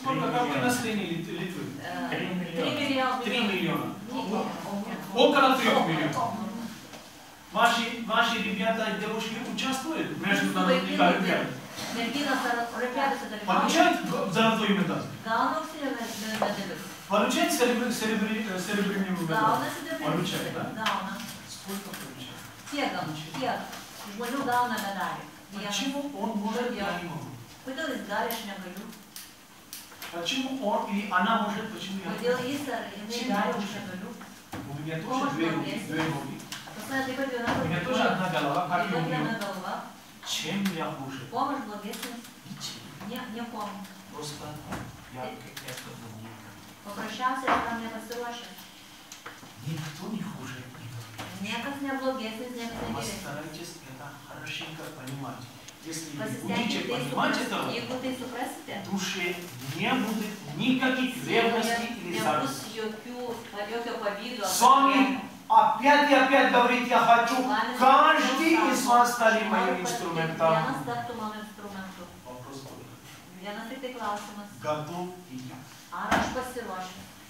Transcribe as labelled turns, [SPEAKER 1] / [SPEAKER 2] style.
[SPEAKER 1] Сколько, какое население Литвы? 3 миллиона. Около 3 миллионов. Ваши ребята и девушки участвуют в международных олимпиадах? Получают золотой медаль? Получают серебряную медаль? Получают, да? Сколько получают? Почему он может, я не могу? Почему он или она может, почему я не могу? У меня тоже две ноги. У меня тоже одна голова, как и у нее. Чем я хуже? Ничем. Просто я как-то другой.
[SPEAKER 2] Paprasčiausiai tam nepasiruošęs.
[SPEAKER 1] Никто не хуже.
[SPEAKER 2] Niekas neblogesnis, niekas negeresnis.
[SPEAKER 1] Постарайтесь это хорошенько понимать. Если вы будете понимать это, в душе не будет никаких ревностей или зависти. С вами опять и опять говорит, я хочу, каждый из вас стали моим инструментом. Вопрос только. Готов и я.